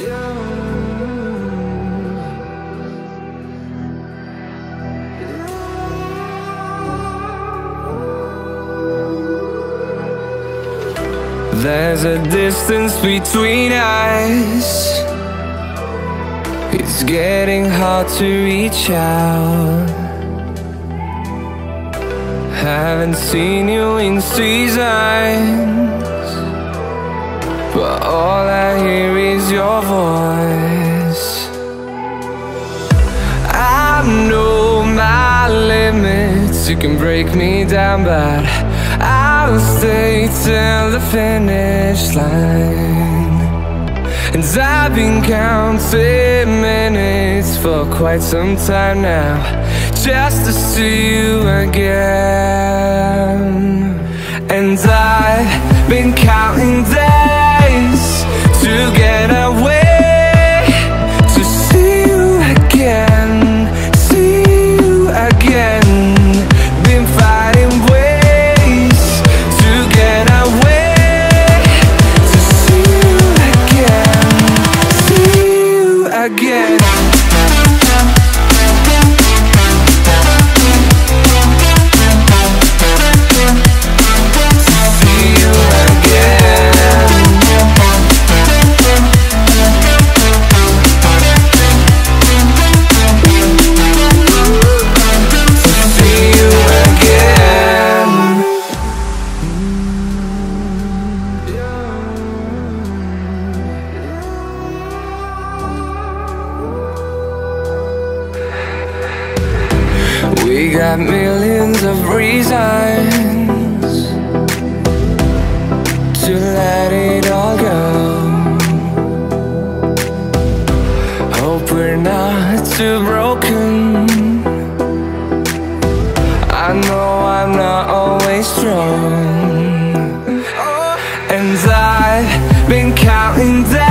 There's a distance between us. It's getting hard to reach out. Haven't seen you in seasons, but all I hear is your voice. I know my limits, you can break me down, but I'll stay till the finish line. And I've been counting minutes for quite some time now, just to see you again. And I've been counting days to get away, to see you again, see you again. Been fighting ways to get away, to see you again, see you again. We got millions of reasons to let it all go. Hope we're not too broken. I know I'm not always strong, and I've been counting down